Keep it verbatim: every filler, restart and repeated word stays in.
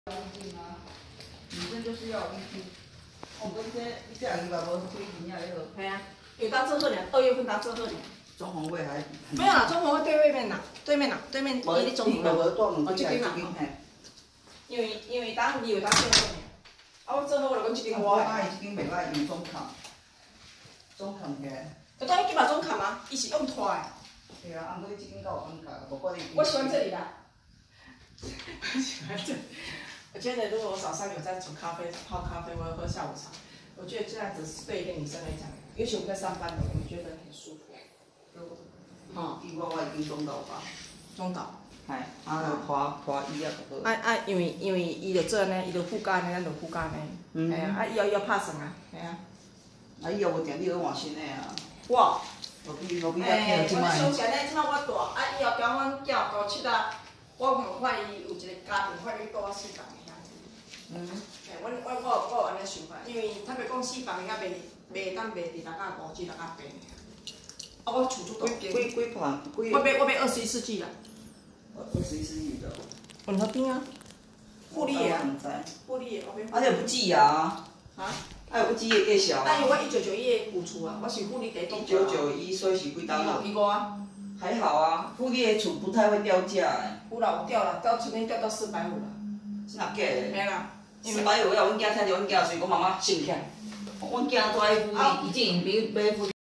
干净啊，女生就是要有衣服。哦，跟这这样伊嘛无几年啊，迄个。 系啊，有当这贺年，二月份当这贺年。 中红卫还？ 没有啦，中红卫对面啦，对面啦，对面伊咧中红啦。 哦， 这间啦。因为因为当二月当这贺年，啊，我做好我就讲这间我的。 啊，伊这间袂歹，用中抗，中抗起来。 就当伊今嘛中砍啊，伊是用拖的。 对啊，啊，毋过你这间够有感觉，无怪你。 我喜欢这里啦。喜欢这里。我觉得如果我早上有在煮咖啡、泡咖啡，我要喝下午茶，我觉得这样子对一个女生来讲，尤其我们在上班的，我们觉得很舒服。 哦，伊我我已经中岛吧。 中岛。 系，啊，就拖拖衣啊，就好。 啊啊，因为因为伊就做安尼，伊就副干安尼，咱就副干安尼。嗯。系啊，啊以后伊要拍算啊，系啊。 啊，以后无定你去换新的啊。 我。 路边路边诶， 遐我想起来，即摆我大，啊以后交阮囝高七啊，我问看伊有一个家庭，看伊住我四房的遐。嗯。诶，阮我我我有安尼想法，因为他别讲四房的遐卖卖当卖伫六啊五至六啊八。啊，我厝足大间。 几几房？几？ 我买我买二十一世纪啦。 二十一世纪的。 阮那边啊。富丽的啊。 唔知。 富丽的，我买。 啊，这不止啊。啊？啊，有不止的介绍啊。 但因为我一九九一的旧厝啊，我是富丽第一栋。 一九九一，所以是几单啊？ 一五啊。 还好啊，富丽的厝不太会掉价诶。 有啦，有掉啦，掉曾经掉到四百五啦。 是哪假的？ 嘿啦。 四百五，要阮囝听着阮囝，所以讲妈妈生气。阮囝住喺富丽，伊之前买买富丽。